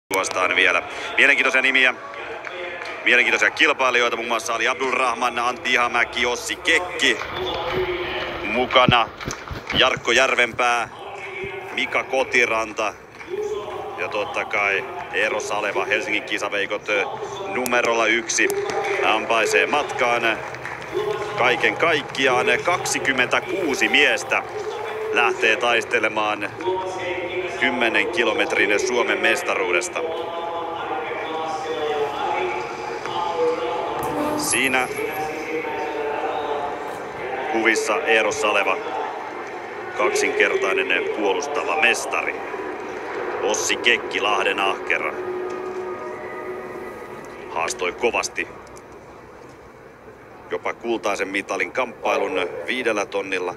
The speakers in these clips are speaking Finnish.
vastaan vielä. Mielenkiintoisia nimiä, mielenkiintoisia kilpailijoita, muun muassa Ali Abdulrahman, Antti Ihamäki, Ossi Kekki mukana, Jarkko Järvenpää, Mika Kotiranta ja totta kai Eero Saleva, Helsingin kisaveikot numerolla 1 ampaisee matkaan. Kaiken kaikkiaan 26 miestä lähtee taistelemaan 10 kilometrin Suomen mestaruudesta. Siinä kuvissa Eero Saleva, kaksinkertainen puolustava mestari. Ossi Kekki, Lahden ahkera, haastoi kovasti jopa kultaisen mitalin kamppailun 5 tonnilla.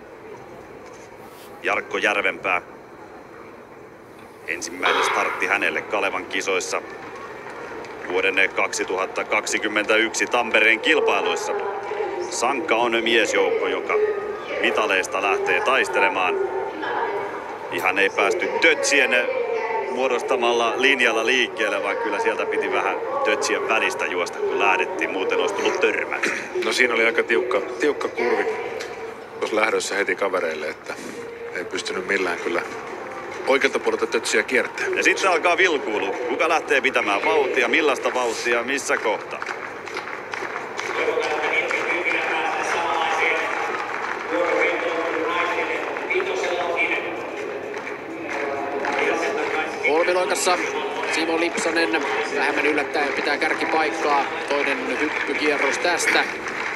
Jarkko Järvenpää, ensimmäinen startti hänelle Kalevan kisoissa vuoden 2021 Tampereen kilpailuissa. Sankka on miesjoukko, joka mitaleista lähtee taistelemaan. Ihan ei päästy tötsien muodostamalla linjalla liikkeelle, vaan kyllä sieltä piti vähän tötsien välistä juosta, kun lähdettiin. Muuten olisi tullut törmä. No siinä oli aika tiukka kurvi tuossa lähdössä heti kavereille, että ei pystynyt millään kyllä oikealta puolelta tötsiä kiertää. Ja sitten alkaa vilkuilu. Kuka lähtee pitämään vauhtia, millaista vauhtia, missä kohtaa? Kolmiloikassa Simo Lipsanen vähemmän yllättäen pitää kärkipaikkaa. Toinen hyppykierros tästä.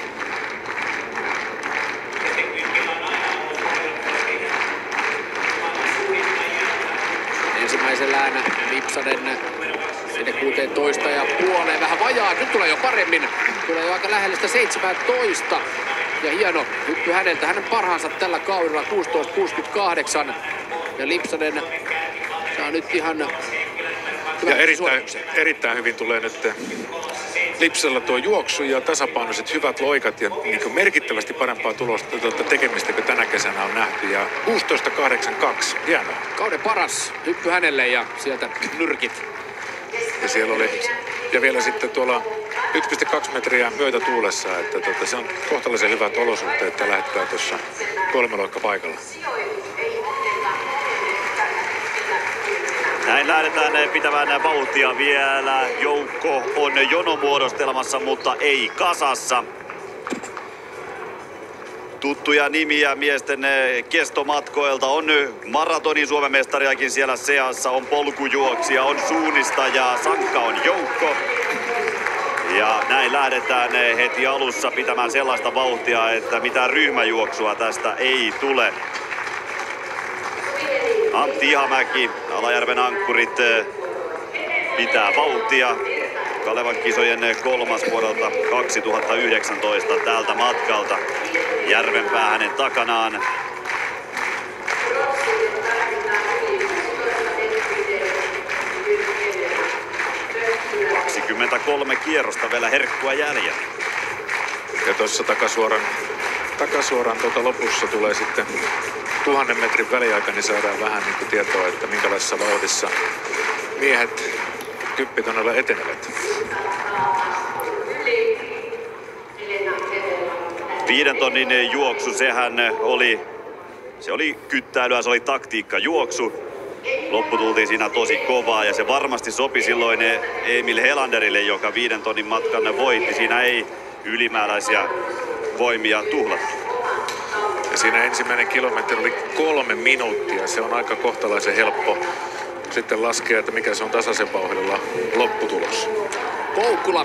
Ensimmäisellään Lipsanen sinne 16 ja puoleen, vähän vajaa. Nyt tulee jo paremmin. Tulee jo aika lähelle sitä 17. Ja hieno hyppy häneltä. Hänen parhaansa tällä kaudella 16.68. Ja Lipsanen saa nyt ihan ja erittäin hyvin tulee nyt Lipsalla tuo juoksu ja tasapainoiset hyvät loikat ja niin merkittävästi parempaa tulosta tekemistä kuin tänä kesänä on nähty. Ja 16.82, hienoa. Kauden paras hyppy hänelle ja sieltä nyrkit. Ja siellä oli, ja vielä sitten tuolla 1,2 metriä myötätuulessa, että se on kohtalaisen hyvät olosuhteet tällä hetkellä tuossa kolmeloikka paikalla. Näin lähdetään pitämään vauhtia vielä. Joukko on jonomuodostelmassa, mutta ei kasassa. Tuttuja nimiä miesten kestomatkoilta. On maratonin Suomen mestariakin siellä seassa. On polkujuoksija, on suunnistaja. Sankka on joukko. Ja näin lähdetään heti alussa pitämään sellaista vauhtia, että mitään ryhmäjuoksua tästä ei tule. Antti Ihamäki, Alajärven ankkurit, pitää vauhtia. Kalevan kisojen 3. vuodelta 2019 tältä matkalta. Järvenpää hänen takanaan. ...23 kierrosta vielä herkkua jäljellä. Ja tuossa takasuoran lopussa tulee sitten 1000 metrin väliaika, niin saadaan vähän niin kuin tietoa, että minkälaisessa vauhdissa miehet kyppitonnella etenevät. 5 tonnin juoksu, se oli kyttäilyä, se oli taktiikkajuoksu. Loppu tultiin siinä tosi kovaa ja se varmasti sopi silloin Emil Helanderille, joka 5 tonnin matkan voitti. Siinä ei ylimääräisiä voimia tuhlattu. Ja siinä ensimmäinen kilometri oli 3 minuuttia. Se on aika kohtalaisen helppo sitten laskea, että mikä se on tasaisen vauhdilla lopputulos. Koukkula,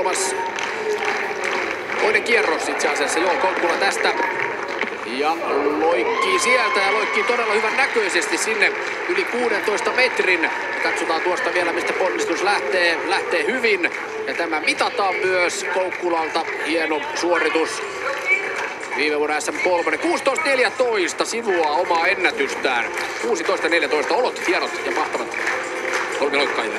toinen kierros itse asiassa. Joo, Koukkula tästä. Ja loikkii sieltä ja loikkii todella hyvän näköisesti sinne yli 16 metrin. Katsotaan tuosta vielä, mistä ponnistus lähtee hyvin. Ja tämä mitataan myös Koukkulalta. Hieno suoritus. Viime vuonna SM3, 16.14 sivuaa omaa ennätystään. 16.14, olot hienot ja mahtavat kolmiloikkaille.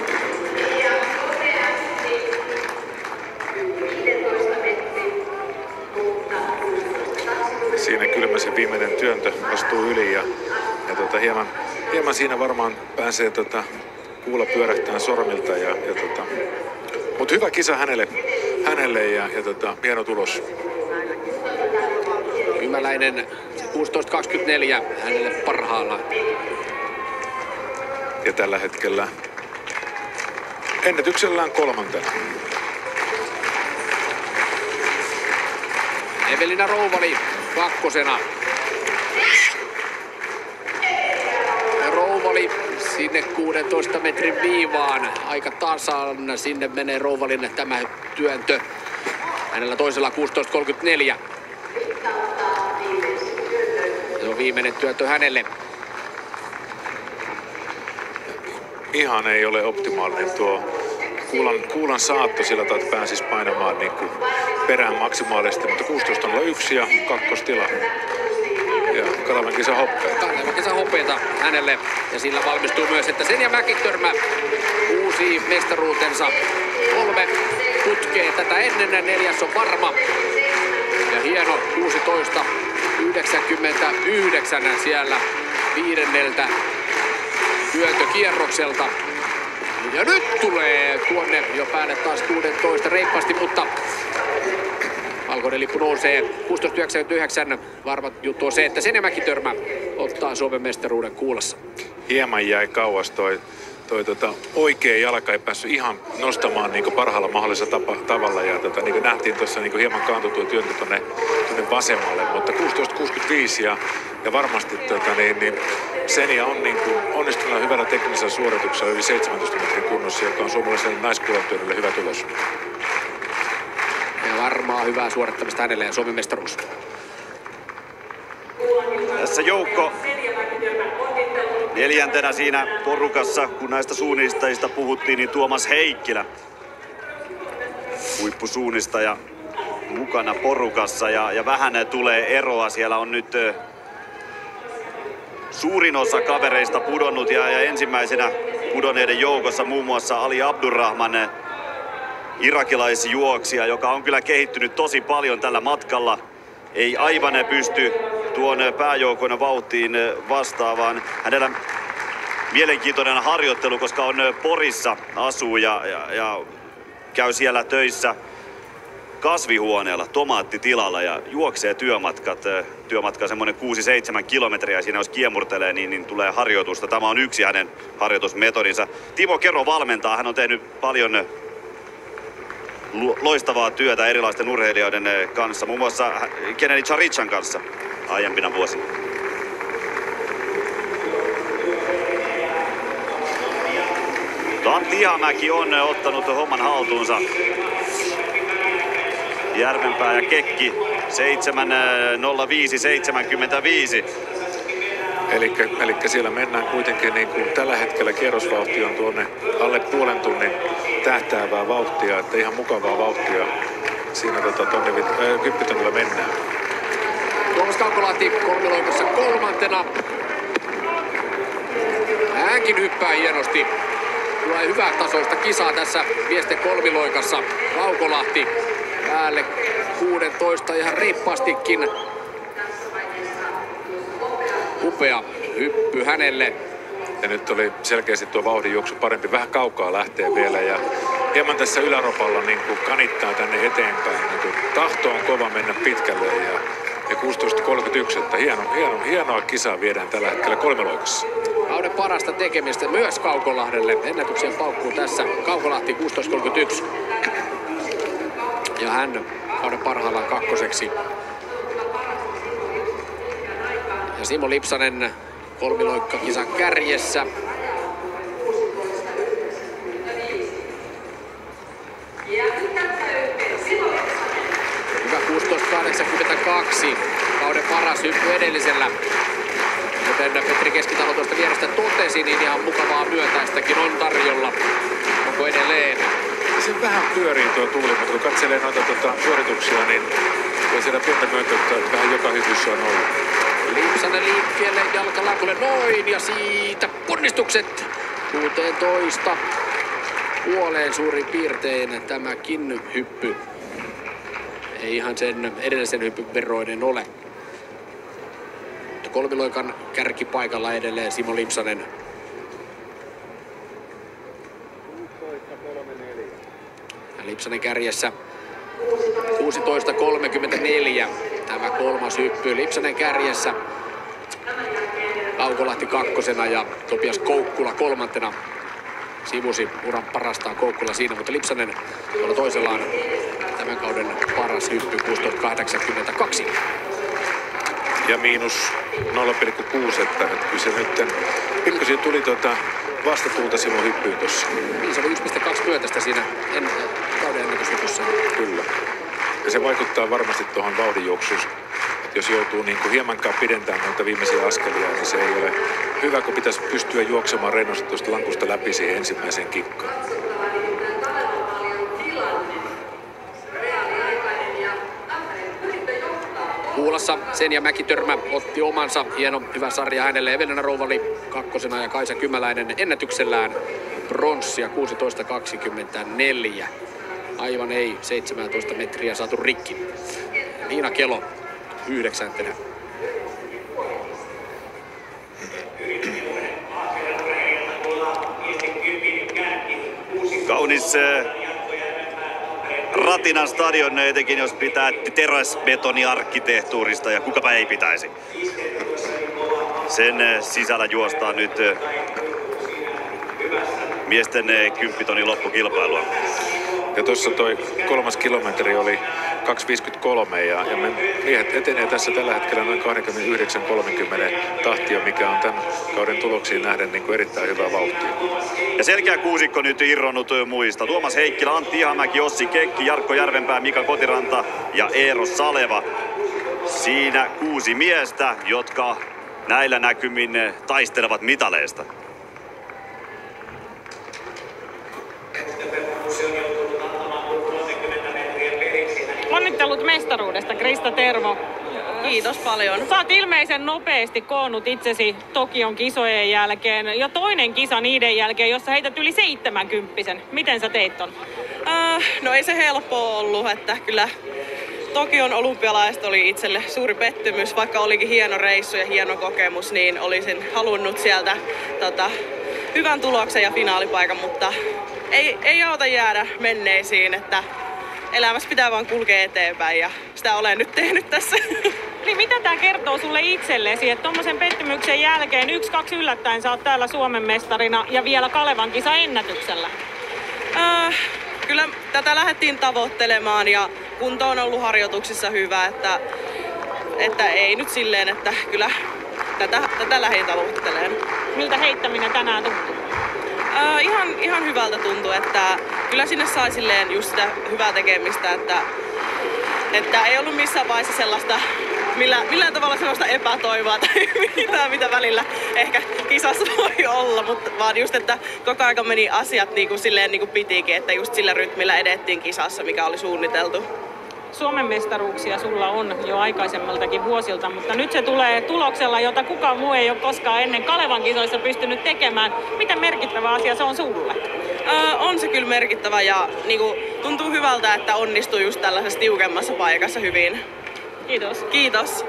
Siinä Kylmäsen viimeinen työntö astuu yli ja hieman siinä varmaan pääsee kuulla pyörähtää sormilta. Mutta hyvä kisa hänelle ja hieno tulos. Kymäläinen 16.24 hänelle parhaalla. Ja tällä hetkellä ennätyksellään 3. Evelina Rouvali 2. Ja Rouvali sinne 16 metrin viivaan. Aika tasan sinne menee Rouvalin tämä työntö. Hänellä toisella 16.34. Se on viimeinen työntö hänelle. Ihan ei ole optimaalinen tuo kuulan saatto sillä tavalla, että pääsisi painamaan niin kuin perään maksimaalisesti, mutta 16.01 ja kakkostila. Ja Kalevan kisa hoppea. Kalevan kisa hopeeta hänelle ja sillä valmistuu myös, että Senja Mäkitörmä uusi mestaruutensa 3 putkee tätä ennen, 4. on varma. Ja hieno 16.99 siellä 5. työntökierrokselta. Ja nyt tulee tuonne jo päälle taas 16 reippaasti, mutta valkoinen lippu nousee 16.99. Varma juttu on se, että Senja Mäkitörmä ottaa Suomen mestaruuden kuulassa. Hieman jäi kauas toi oikea jalka, ei päässyt ihan nostamaan niin parhaalla mahdollisella tavalla. Ja niin kuin nähtiin tuossa niin hieman kaantui tuo työntö tuonne vasemmalle, mutta 16.65 ja varmasti Senja on niin onnistunut hyvällä teknisellä suorituksella yli 17 metrin kunnossa, joka on suomalaiselle naiskuulantyönnölle hyvä tulos. Ja varmaa hyvää suorittamista hänelle ja Suomen mestaruus. Tässä joukko 4. siinä porukassa, kun näistä suunnistajista puhuttiin, niin Tuomas Heikkilä, huippusuunnistaja, mukana porukassa ja vähän tulee eroa. Siellä on nyt suurin osa kavereista pudonnut ja ensimmäisenä pudonneiden joukossa muun muassa Ali Abdurrahman, irakilaisjuoksija, joka on kyllä kehittynyt tosi paljon tällä matkalla. Ei aivan pysty tuon pääjoukon vauhtiin vastaavaan. Hänellä mielenkiintoinen harjoittelu, koska on Porissa asuu ja käy siellä töissä kasvihuoneella, tomaattitilalla ja juoksee työmatka semmoinen 6-7 kilometriä. Siinä jos kiemurtelee, niin tulee harjoitusta. Tämä on yksi hänen harjoitusmetodinsa. Timo Kero valmentaa. Hän on tehnyt paljon loistavaa työtä erilaisten urheilijoiden kanssa, muun muassa Kennedy Charichan kanssa aiempina vuosina. Antti Ihamäki on ottanut homman haltuunsa. Järvenpää ja Kekki 7.05.75. Eli siellä mennään kuitenkin niin kuin tällä hetkellä kierrosvauhti on tuonne alle puolen tunnin tähtäävää vauhtia, että ihan mukavaa vauhtia siinä kymppitonilla mennään. Tuomas Kaukolahti kolmiloikassa 3. Hänkin hyppää hienosti. Tulee hyvää tasoista kisaa tässä miesten kolmiloikassa. Kaukolahti päälle 16 ihan reippaastikin. Upea hyppy hänelle. Ja nyt oli selkeästi tuo vauhdinjuoksu parempi. Vähän kaukaa lähtee vielä ja hieman tässä yläropalla niin kuin kanittaa tänne eteenpäin. Niin tahto on kova mennä pitkälle ja 16.31, että hienoa kisaa viedään tällä hetkellä kolmiloikassa. Kauden parasta tekemistä myös Kaukolahdelle. Ennätyksen paukkuu tässä Kaukolahti 16.31. Ja hän kauden parhaillaan 2. Ja Simo Lipsanen kolmiloikkakisan kärjessä. Hyvä 16.82. Kauden paras hyppy edellisellä. Kuten Petri Keskitalo tuosta vierestä totesi, niin ihan mukavaa myötäistäkin on tarjolla. Onko edelleen? Se vähän pyörii tuo tuuli, mutta kun katselee noita suorituksia, niin kyllä siellä pientä myötäyttä vähän joka hypyssä on ollut. Lipsanen liikkeelle, jalkalaukulle noin ja siitä ponnistukset 16 puoleen suurin piirtein tämäkin hyppy. Ei ihan sen edellisen hyppyn veroinen ole. Kolmiloikan kärkipaikalla edelleen Simo Lipsanen. Lipsanen kärjessä 16.34. Tämä kolmas hyppy. Lipsanen kärjessä. Kaukolahti kakkosena ja Topias Koukkula kolmantena. Sivusi uran parastaan Koukkula siinä, mutta Lipsanen on toisellaan tämän kauden paras hyppy 16.82. Ja miinus 0,6, että kyllä se nyt pikkusen tuli vastatuulta Simo hyppyyn tuossa. Niin, se oli 1,2 myötästä siinä kauden ennätyshypyssä. Kyllä. Ja se vaikuttaa varmasti tuohon vauhdinjuoksuun. Jos joutuu niin kuin hiemankaan pidentämään noita viimeisiä askelia, niin se ei ole hyvä, kun pitäisi pystyä juoksemaan rennosti tuosta lankusta läpi siihen ensimmäiseen kikkaan. Kuulassa sen ja Mäkitörmä otti omansa. Hieno, hyvä sarja hänelle. Evelina Rouvali kakkosena ja Kaisa Kymäläinen ennätyksellään pronssia 16.24. Aivan ei 17 metriä saatu rikki. Niina Kelo 9. Kaunis Ratinan stadion, etenkin jos pitää teräsbetoniarkkitehtuurista, ja kukapa ei pitäisi. Sen sisällä juostaan nyt miesten 10 tonnin loppukilpailua. Ja tuossa toi 3. kilometri oli 2.53 ja miehet etenee tässä tällä hetkellä noin 29.30 tahtia, mikä on tämän kauden tuloksiin nähden niin kuin erittäin hyvä vauhti. Ja selkeä kuusikko nyt irronnut muista. Tuomas Heikkilä, Antti Ihamäki, Ossi Kekki, Jarkko Järvenpää, Mika Kotiranta ja Eero Saleva. Siinä 6 miestä, jotka näillä näkymin taistelevat mitaleista. Onnittelut mestaruudesta, Krista Tervo. Kiitos paljon. Sä oot ilmeisen nopeasti koonnut itsesi Tokion kisojen jälkeen. Jo toinen kisa niiden jälkeen, jossa heität yli 70. Miten sä teit ton? No ei se helppoa ollut, että kyllä Tokion olympialaiset oli itselle suuri pettymys. Vaikka olikin hieno reissu ja hieno kokemus, niin olisin halunnut sieltä hyvän tuloksen ja finaalipaikan, mutta ei auta jäädä menneisiin, että elämässä pitää vaan kulkea eteenpäin ja sitä olen nyt tehnyt tässä. Niin mitä tää kertoo sulle itsellesi, että tommosen pettymyksen jälkeen 1-2 yllättäen sä oot täällä Suomen mestarina ja vielä Kalevan kisa ennätyksellä? Kyllä tätä lähdettiin tavoittelemaan ja kunto on ollut harjoituksissa hyvä, että ei nyt silleen, että kyllä tätä lähdin tavoittelemaan. Miltä heittäminen tänään tuntuu? Ihan hyvältä tuntuu, että kyllä sinne sai silleen just sitä hyvää tekemistä, että ei ollut missään vaiheessa sellaista, millään tavalla sellaista epätoivoa tai mitään, mitä välillä ehkä kisassa voi olla, mutta vaan just, että koko ajan meni asiat niin kuin silleen niin kuin pitikin, että just sillä rytmillä edettiin kisassa, mikä oli suunniteltu. Suomen mestaruuksia sulla on jo aikaisemmaltakin vuosilta, mutta nyt se tulee tuloksella, jota kukaan muu ei ole koskaan ennen Kalevan kisoissa pystynyt tekemään. Miten merkittävä asia se on sulle? On se kyllä merkittävä ja niin kuin, tuntuu hyvältä, että onnistuu just tällaisessa tiukemmassa paikassa hyvin. Kiitos. Kiitos.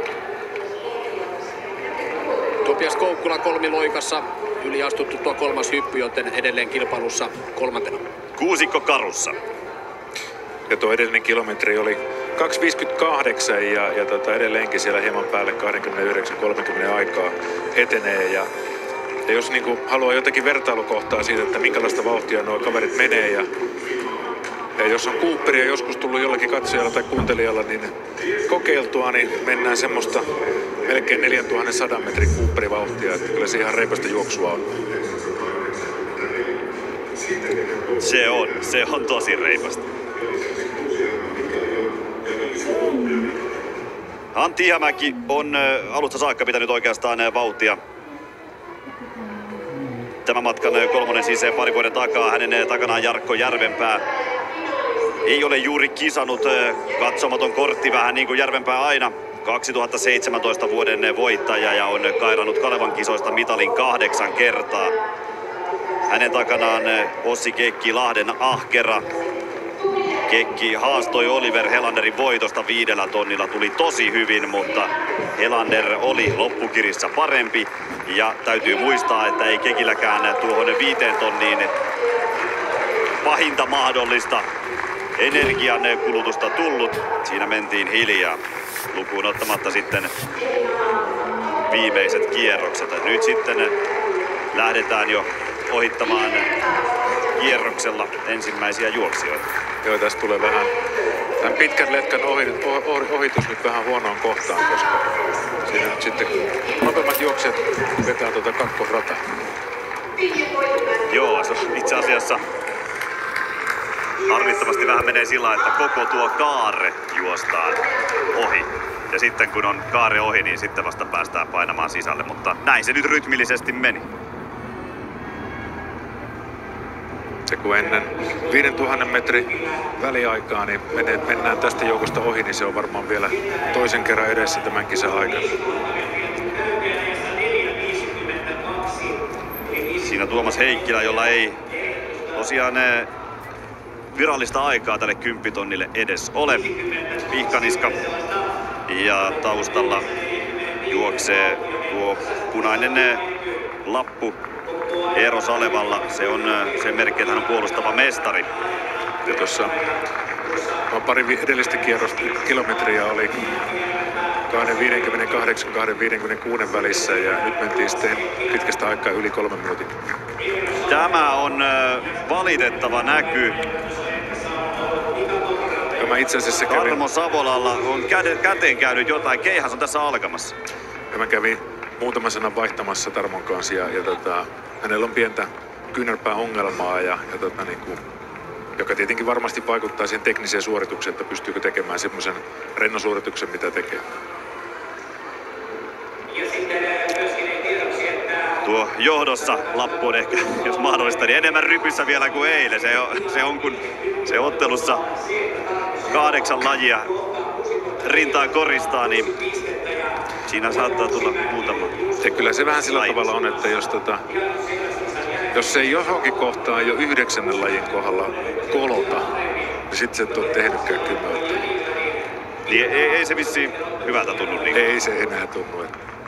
Topias Koukkula kolmiloikassa. Yliastuttu tuo kolmas hyppy, joten edelleen kilpailussa kolmantena. Kuusikko karussa. Ja tuo edellinen kilometri oli 2.58 ja edelleenkin siellä hieman päälle 29.30 aikaa etenee. Ja jos niin kuin haluaa jotakin vertailukohtaa siitä, että minkälaista vauhtia nuo kaverit menee ja jos on Cooperia joskus tullut jollakin katsojalla tai kuuntelijalla, niin kokeiltua, niin mennään semmoista melkein 4100 metrin Cooperivauhtia, että kyllä se ihan reipasta juoksua on. Se on tosi reipasta. Antti Ihamäki on alusta saakka pitänyt oikeastaan vauhtia. Tämän matkan kolmonen siis parin vuoden takaa. Hänen takanaan Jarkko Järvenpää. Ei ole juuri kisannut, katsomaton kortti vähän niin kuin Järvenpää aina. 2017 vuoden voittaja ja on kairannut Kalevan kisoista mitalin 8 kertaa. Hänen takanaan Ossi Kekki, Lahden ahkera. Kekki haastoi Oliver Helanderin voitosta 5 tonnilla, tuli tosi hyvin, mutta Helander oli loppukirissä parempi. Ja täytyy muistaa, että ei Kekilläkään tuohon 5 tonniin pahinta mahdollista energian kulutusta tullut. Siinä mentiin hiljaa, lukuun ottamatta sitten viimeiset kierrokset. Nyt sitten lähdetään jo ohittamaan kierroksella ensimmäisiä juoksijoita. Joo, tästä tulee vähän tämän pitkän letkan ohitus nyt vähän huonoon kohtaan, koska siinä nyt sitten nopeammat juoksijat vetää tuota kakkosrataa. Joo, itse asiassa harmittavasti vähän menee sillä, että koko tuo kaare juostaan ohi. Ja sitten kun on kaare ohi, niin sitten vasta päästään painamaan sisälle, mutta näin se nyt rytmillisesti meni. Se kun ennen 5000 metrin väliaikaa niin mennään tästä joukosta ohi, niin se on varmaan vielä toisen kerran edessä tämän kisan aikana. Siinä Tuomas Heikkilä, jolla ei tosiaan virallista aikaa tälle 10 tonnille edes ole. Pihkaniska ja taustalla juoksee tuo punainen lappu Eero Salevalla. Se on se merkki, että hän on puolustava mestari. Ja tuossa pari edellistä kilometriä oli 2.58-2.56 välissä ja nyt mentiin sitten pitkästä aikaa yli 3 minuutin. Tämä on valitettava näky. Mä itse asiassa Karmo Savolalla on käteen käynyt jotain. Keihäs on tässä alkamassa. Ja mä kävin muutaman sanan vaihtamassa Tarmon kanssa ja hänellä on pientä kyynärpääongelmaa joka tietenkin varmasti vaikuttaa siihen tekniseen suoritukseen, että pystyykö tekemään semmoisen rennon suorituksen, mitä tekee. Tuo johdossa lappu on ehkä, jos mahdollista, niin enemmän rypyssä vielä kuin eilen. Se on kun se ottelussa 8 lajia rintaan koristaa, niin siinä saattaa tulla muutama. Ja kyllä se vähän sillä tavalla on, että jos ei johonkin kohtaan jo 9. lajin kohdalla kolota, niin sit se et ole tehnytkään 10. Niin ei se vissiin hyvältä tunnu. Niin. Ei se enää tunnu.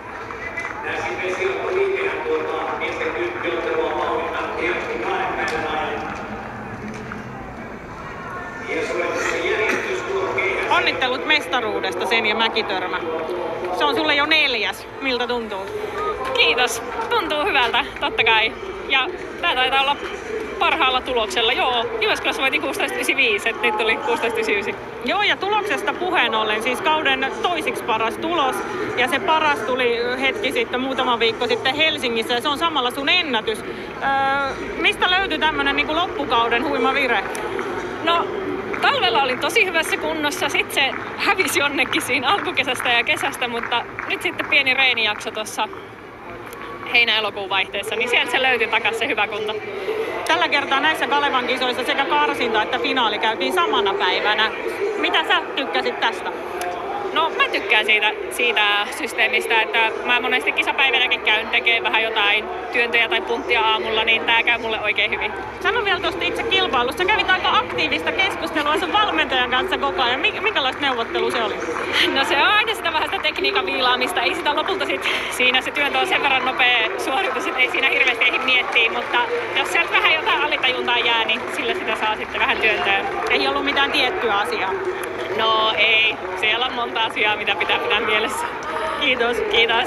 Onnittelut mestaruudesta sen ja Mäkitörmä. Se on sulle jo 4. Miltä tuntuu? Kiitos. Tuntuu hyvältä, totta kai. Ja tää taitaa olla parhaalla tuloksella. Joo, Jyväskylässä voitin 16.95, että nyt tuli 16.99. Joo, ja tuloksesta puheen ollen, siis kauden toisiksi paras tulos. Ja se paras tuli hetki sitten, muutama viikko sitten Helsingissä, ja se on samalla sun ennätys. Mistä löytyi tämmönen niin kuin loppukauden huima vire? No, talvella olin tosi hyvässä kunnossa, sitten se hävisi jonnekin siinä alkukesästä ja kesästä, mutta nyt sitten pieni reenijakso tuossa heinä-elokuun vaihteessa, niin sieltä se löytyi takaisin se hyvä kunto. Tällä kertaa näissä Kalevan kisoissa sekä karsinta että finaali käytiin samana päivänä. Mitä sä tykkäsit tästä? No mä tykkään siitä systeemistä, että mä monesti kisapäivänäkin käyn tekemään vähän jotain työntöjä tai punttia aamulla, niin tää käy mulle oikein hyvin. Sano vielä tuosta itse kilpailusta. Kävit aika aktiivista keskustelua sun valmentajan kanssa koko ajan. Minkälaista neuvottelua se oli? No se on aina sitä vähän sitä tekniikan viilaamista. Ei sitä lopulta siinä se työntö on sen verran nopea suoritus, että ei siinä hirveästi ehdi miettiä, mutta jos sieltä vähän jotain alitajuntaa jää, niin sillä sitä saa sitten vähän työntöä. Ei ollut mitään tiettyä asiaa? No ei. Siellä on monta asiaa, mitä pitää pitää mielessä. Kiitos. Kiitos.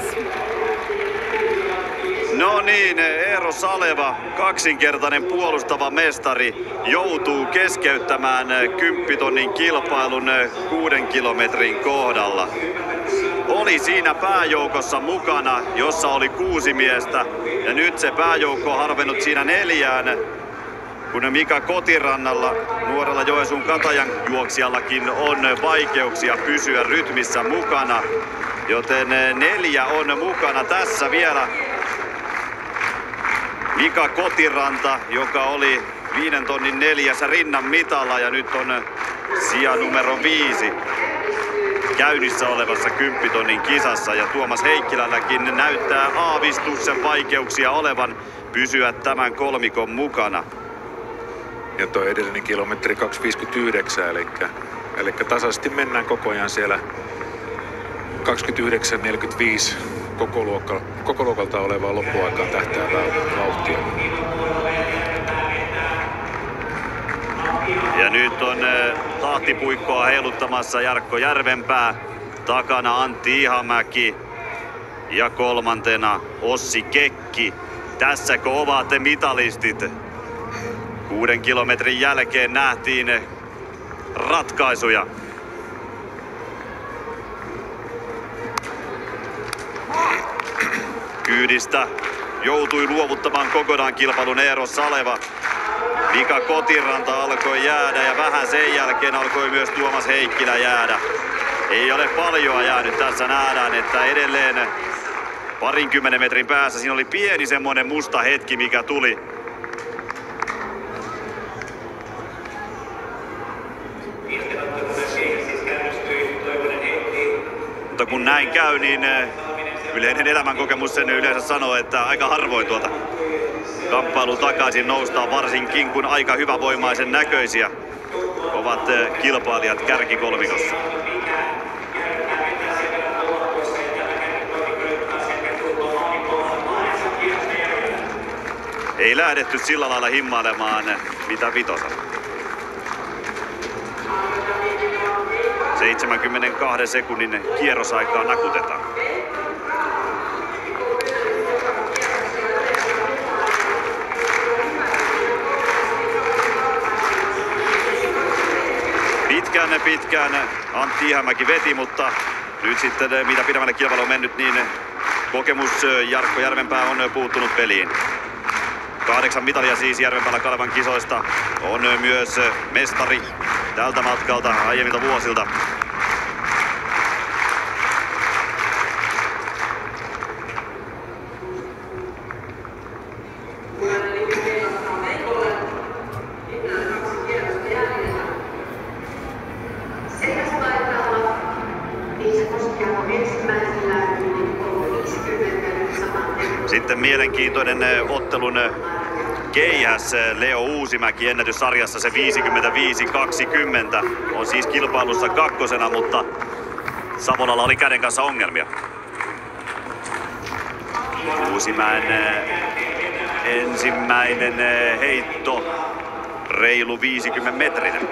No niin, Eero Saleva, kaksinkertainen puolustava mestari, joutuu keskeyttämään 10 tonnin kilpailun 6 kilometrin kohdalla. Oli siinä pääjoukossa mukana, jossa oli 6 miestä, ja nyt se pääjoukko on harvennut siinä 4. Kun Mika Kotirannalla, nuorella Joensuun Katajan juoksijallakin on vaikeuksia pysyä rytmissä mukana, joten 4 on mukana tässä vielä. Mika Kotiranta, joka oli 5 tonnin 4 rinnan mitalla ja nyt on sija numero 5 käynnissä olevassa 10 tonnin kisassa. Ja Tuomas Heikkilälläkin näyttää aavistuksen vaikeuksia olevan pysyä tämän kolmikon mukana. Ja tuo edellinen kilometri 2.59, eli tasaisesti mennään koko ajan siellä 29.45 koko luokalta olevaa loppuaikaan tähtäävää vauhtia. Ja nyt on tahtipuikkoa heiluttamassa Jarkko Järvenpää. Takana Antti Ihamäki. Ja kolmantena Ossi Kekki. Tässäkö ovat mitalistit? 6 kilometrin jälkeen nähtiin ratkaisuja. Kyydistä joutui luovuttamaan kokonaan kilpailun Eero Saleva. Mika Kotiranta alkoi jäädä ja vähän sen jälkeen alkoi myös Tuomas Heikkilä jäädä. Ei ole paljoa jäänyt. Tässä nähdään, että edelleen 20 metrin päässä siinä oli pieni semmoinen musta hetki, mikä tuli. Mutta kun näin käy, niin yleinen elämänkokemus sen yleensä sanoo, että aika harvoin tuolta kamppailu takaisin noustaan, varsinkin kun aika hyvävoimaisen näköisiä ovat kilpailijat kärkikolmikossa. Ei lähdetty sillä lailla himmailemaan mitä vitosella. 72 sekunnin kierrosaikaa nakutetaan. Pitkään Antti Ihamäki veti, mutta nyt sitten mitä pidemmälle kilpailu on mennyt, niin kokemus Jarkko Järvenpää on puuttunut peliin. 8 mitalia siis Järvenpäällä Kalevan kisoista. On myös mestari tältä matkalta aiemmilta vuosilta. Sitten mielenkiintoinen ottelun keihäs Leo Uusimäki ennätyssarjassa se 55-20. On siis kilpailussa kakkosena, mutta Savolalla oli käden kanssa ongelmia. Uusimäen ensimmäinen heitto reilu 50 metrinen.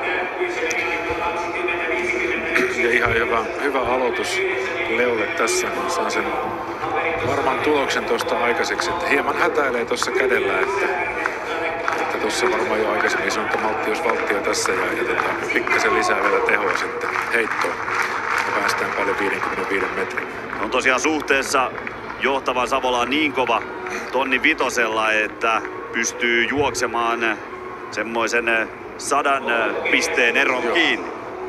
Ja ihan hyvä aloitus Leolle tässä. Saa sen varman tuloksen tuosta aikaiseksi. Että hieman hätäilee tuossa kädellä, että tuossa varmaan jo aikaisemmin sanoi, että maltti jos valttia tässä ja pikkasen lisää vielä tehoa sitten heittoon. Ja päästään paljon 55 metrin. On tosiaan suhteessa johtava Savola niin kova tonni vitosella, että pystyy juoksemaan semmoisen 100 pisteen eron kiinni.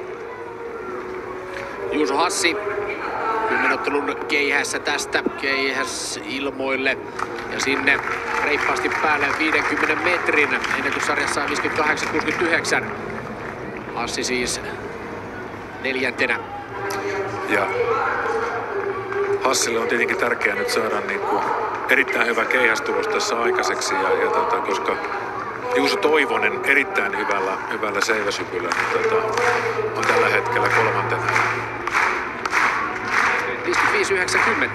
Juuso Hassi 10 ottelun keihässä tästä, keihäs ilmoille ja sinne reippaasti päälle 50 metrin, ennätyssarjassa 58-69. Hassi siis 4. Ja Hassille on tietenkin tärkeää nyt saada erittäin hyvä keihästulos tässä aikaiseksi, koska Juuso Toivonen erittäin hyvällä seiväsykyllä on tällä hetkellä 3. 55-90.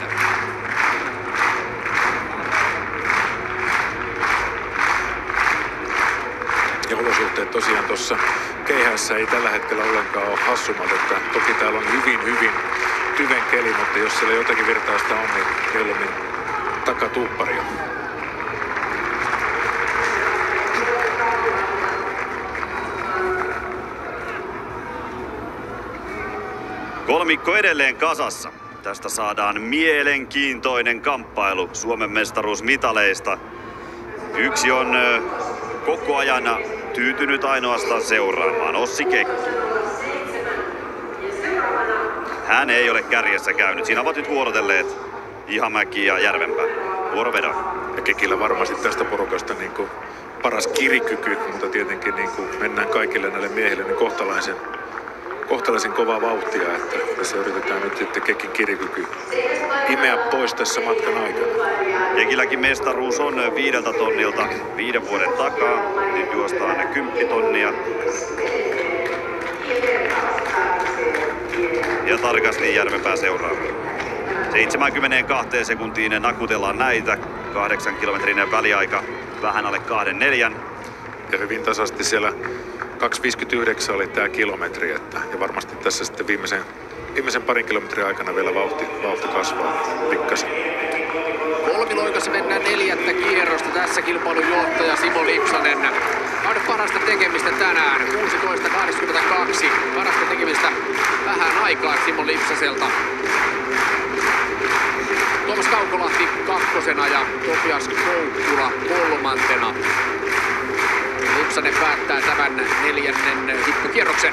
Ja olosuhteet tosiaan tuossa keihässä ei tällä hetkellä ollenkaan ole hassummat, että toki täällä on hyvin tyven keli, mutta jos siellä jotakin virtausta on, niin mieluummin takatuupparia. Kolmikko edelleen kasassa. Tästä saadaan mielenkiintoinen kamppailu Suomen mestaruusmitaleista. Yksi on koko ajan tyytynyt ainoastaan seuraamaan, Ossi Kekki. Hän ei ole kärjessä käynyt. Siinä ovat nyt vuorotelleet Ihamäki ja Järvenpää. Vuorovedon. Ja Kekillä varmasti tästä porukasta paras kirikyky, mutta tietenkin mennään kaikille näille miehille kohtalaisen kovaa vauhtia, että tässä yritetään nyt sitten Kekin kirikyky imeä pois tässä matkan aikana. Kekilläkin mestaruus on 5 tonnilta 5 vuoden takaa. Nyt juostaan 10 tonnia. Ja tarkasti Järvenpää seuraa. 72 sekuntiin nakutellaan näitä. 8 kilometrinen väliaika, vähän alle 2.4. Ja hyvin tasaisesti siellä 2.59 oli tämä kilometri, ja varmasti tässä sitten viimeisen parin kilometrin aikana vielä vauhti kasvaa pikkasen. Kolmiloikassa mennään 4. kierrosta. Tässä kilpailun johtaja Simo Lipsanen. Kauden parasta tekemistä tänään. 16.82. Parasta tekemistä vähän aikaa Simo Lipsaselta. Tuomas Kaukolahti kakkosena ja Topias Koukkula kolmantena. Lipsanen päättää tämän 4. hippukierroksen.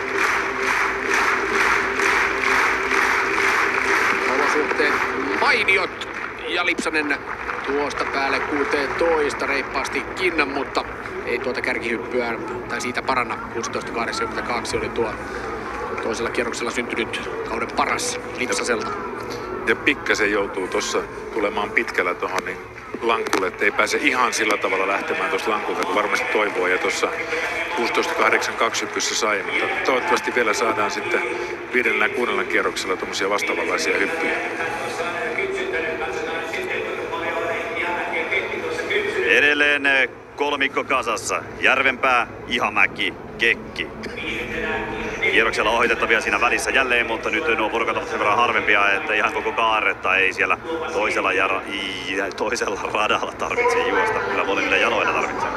Olosuhteet mainiot ja Lipsanen tuosta päälle 16 reippaasti mutta ei tuota kärkihyppyä tai siitä paranna. 16.82 oli tuo toisella kierroksella syntynyt kauden paras Lipsaselta. Ja pikkasen joutuu tuossa tulemaan pitkällä tuohon niin lankulle, ettei pääse ihan sillä tavalla lähtemään tuosta lankulta, kun varmasti toivoo. Ja tuossa 16.82 hyppyssä sai, mutta toivottavasti vielä saadaan sitten 5. ja 6. kierroksella tuommoisia vastaavanlaisia hyppyjä. Edelleen kolmikko kasassa. Järvenpää, Ihamäki, Kekki. Kierroksella ohitettavia siinä välissä jälleen, mutta nyt nuo porukat ovat sen verran harvempia, että ihan koko kaaretta ei siellä toisella radalla tarvitse juosta. Kyllä molemmilla jaloilla tarvitsee.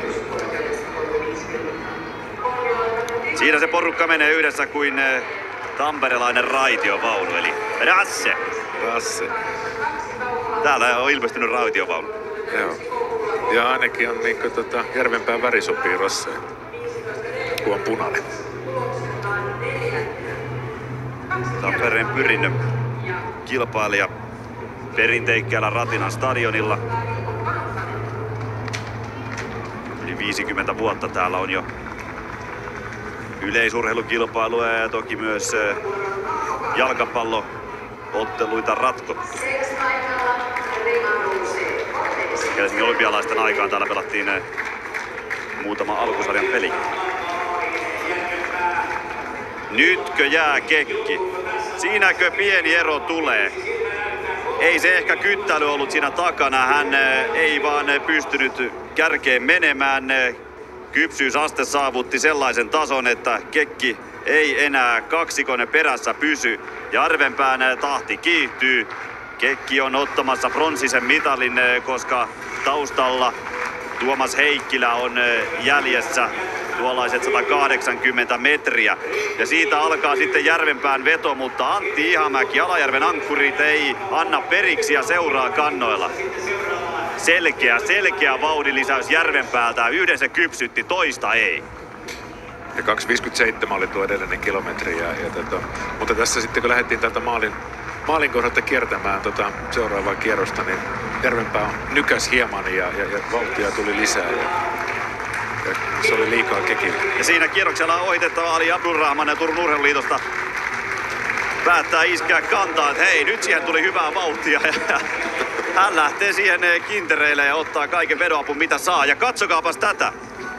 Siinä se porukka menee yhdessä kuin tamperelainen raitiovaunu, eli Rasse. Täällä on ilmestynyt raitiovaunu. Joo. Ja ainakin on niin Järvenpään väri sopii Rasseen, kun on punainen. Tampereen Pyrin kilpailija perinteikkäällä Ratinan stadionilla. Yli 50 vuotta täällä on jo yleisurheilukilpailua ja toki myös jalkapallootteluita ratkottu. Helsingin olympialaisten aikaan täällä pelattiin muutama alkusarjan peli. Nytkö jää Kekki? Siinäkö pieni ero tulee? Ei se ehkä kyttäily ollut siinä takana. Hän ei vaan pystynyt kärkeen menemään. Kypsyysaste saavutti sellaisen tason, että Kekki ei enää kaksikon perässä pysy. Järvenpään tahti kiihtyy. Kekki on ottamassa pronssisen mitalin, koska taustalla Tuomas Heikkilä on jäljessä tuollaiset 180 metriä. Ja siitä alkaa sitten Järvenpään veto, mutta Antti Ihamäki, Alajärven ankkurit, ei anna periksi ja seuraa kannoilla. Selkeä vauhdin lisäys Järvenpäältä. Yhden se kypsytti, toista ei. Ja 2.57 oli tuo edellinen kilometri. Mutta tässä sitten kun lähdettiin täältä maalin kohdalta kiertämään seuraavaa kierrosta, niin Järvenpää nykäs hieman ja vauhtia tuli lisää. Ja se oli liikaa Kekille. Ja siinä kierroksella ohitettava Ali Abdulrahman ja Turun Urheiluliitosta päättää iskeä kantaa, että hei, nyt siihen tuli hyvää vauhtia. Ja hän lähtee siihen kintereille ja ottaa kaiken vedoapun mitä saa. Ja katsokaapas tätä.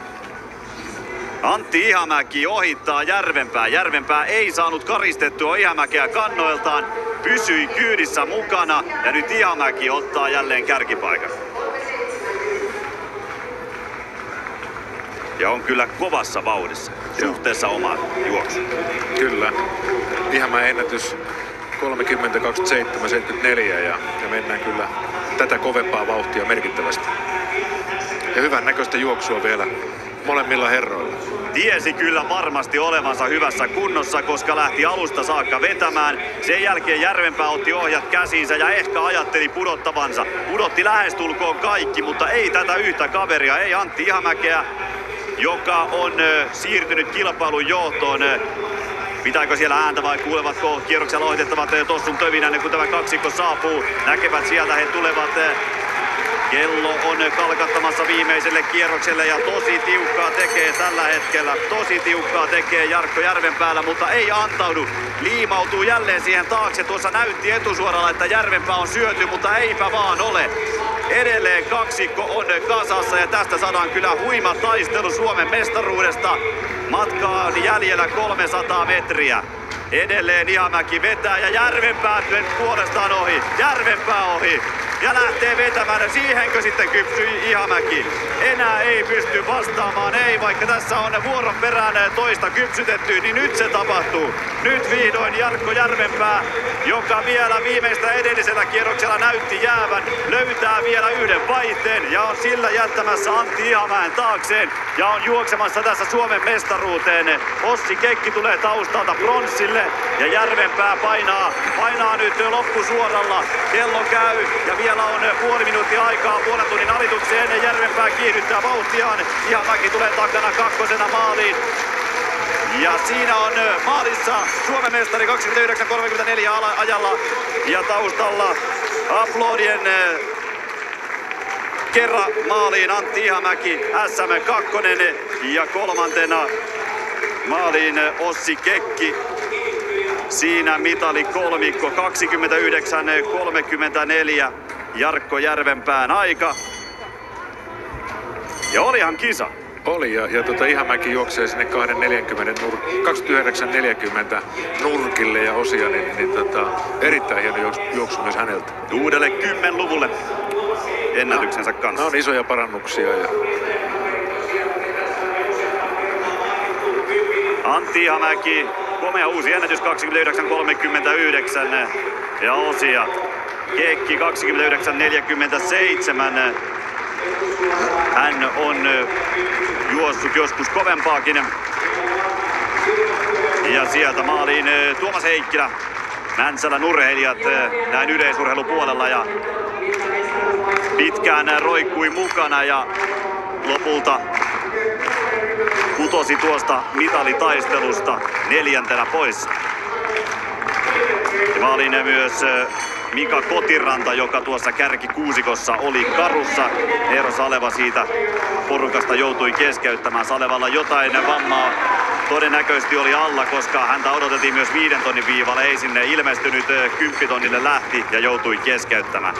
Antti Ihamäki ohittaa Järvenpää. Järvenpää ei saanut karistettua Ihamäkeä kannoiltaan. Pysyi kyydissä mukana ja nyt Ihamäki ottaa jälleen kärkipaikan. Ja on kyllä kovassa vauhdissa suhteessa omaan juoksuun. Kyllä. Ihamäen ennätys 30.27.74 ja mennään kyllä tätä kovempaa vauhtia merkittävästi. Ja hyvän näköistä juoksua vielä molemmilla herroilla. Tiesi kyllä varmasti olevansa hyvässä kunnossa, koska lähti alusta saakka vetämään. Sen jälkeen Järvenpää otti ohjat käsiinsä ja ehkä ajatteli pudottavansa. Pudotti lähestulkoon kaikki, mutta ei tätä yhtä kaveria, ei Antti Ihamäkeä, joka on siirtynyt kilpailun johtoon. Pitääkö siellä ääntä vai kuulevatko kierroksella ohitettavat tossun tövinä, kun tämä kaksikko saapuu? Näkevät sieltä, he tulevat. Kello on kalkattamassa viimeiselle kierrokselle ja tosi tiukkaa tekee tällä hetkellä. Tosi tiukkaa tekee Jarkko Järvenpäällä, mutta ei antaudu. Liimautuu jälleen siihen taakse. Tuossa näytti etusuoralla, että Järvenpää on syöty, mutta eipä vaan ole. Edelleen kaksikko on kasassa ja tästä saadaan kyllä huima taistelu Suomen mestaruudesta. Matkaa on jäljellä 300 metriä. Edelleen Ihamäki vetää ja Järvenpää puolestaan ohi. Järvenpää ohi. ja lähtee vetämään. Siihenkö sitten kypsyi Ihamäki? Enää ei pysty vastaamaan, ei, vaikka tässä on vuoron perään toista kypsytetty, niin nyt se tapahtuu. Nyt vihdoin Jarkko Järvenpää, joka vielä viimeistä edellisellä kierroksella näytti jäävän, löytää vielä yhden vaihteen ja on sillä jättämässä Antti Ihamäen taakseen ja on juoksemassa tässä Suomen mestaruuteen. Ossi Kekki tulee taustalta pronssille ja Järvenpää painaa nyt loppusuoralla. Kello käy ja vielä on puoli minuuttia aikaa puolen tunnin alitukseen. Järvenpää kiihdyttää vauhtiaan. Ihamäki tulee takana kakkosena maaliin. Ja siinä on maalissa Suomen mestari 29.34 ajalla ja taustalla aplodien kerran maaliin Antti Ihamäki, SM2 ja kolmantena maaliin Ossi Kekki. Siinä mitali kolmikko 29.34 Jarkko Järvenpään aika. Ja olihan kisa. Oli ja Ihamäki juoksee sinne 29.40 nurkille ja osia, niin erittäin hieno juoksu myös häneltä. Uudelle 10-luvulle ennätyksensä kanssa. Nämä on isoja parannuksia. Antti Ihamäki, komea uusi ennätys 29.39 ja osia. Kekki 29.47. Hän on juossut joskus kovempaakin. Ja sieltä maaliin Tuomas Heikkilä. Mäntsälän urheilijat näin yleisurheilupuolella ja pitkään roikkui mukana ja lopulta putosi tuosta mitalitaistelusta 4. pois. Ja maaliin myös Mika Kotiranta, joka tuossa kärkikuusikossa oli karussa. Eero Saleva siitä porukasta joutui keskeyttämään. Salevalla jotain vammaa todennäköisesti oli alla, koska häntä odotettiin myös 5 tonnin viivalle. Ei sinne ilmestynyt, 10 tonnille lähti ja joutui keskeyttämään.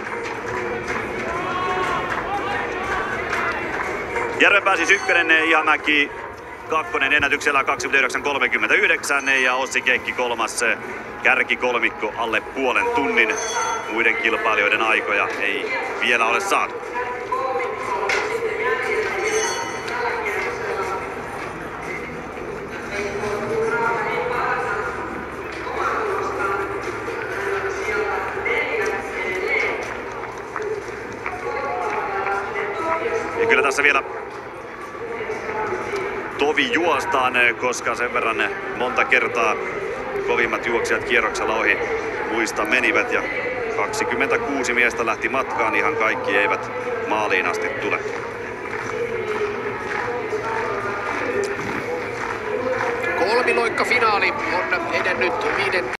Järvenpää siis 1, Ihamäki 2 ennätyksellä 29.39 ja Ossi Kekki 3. Kärkikolmikko alle puolen tunnin. Muiden kilpailijoiden aikoja ei vielä ole saatu. Ja kyllä tässä vielä tovi juostaan, koska sen verran monta kertaa kovimmat juoksijat kierroksella ohi muista menivät ja 26 miestä lähti matkaan, ihan kaikki eivät maaliin asti tule. Kolmiloikka finaali on edennyt 5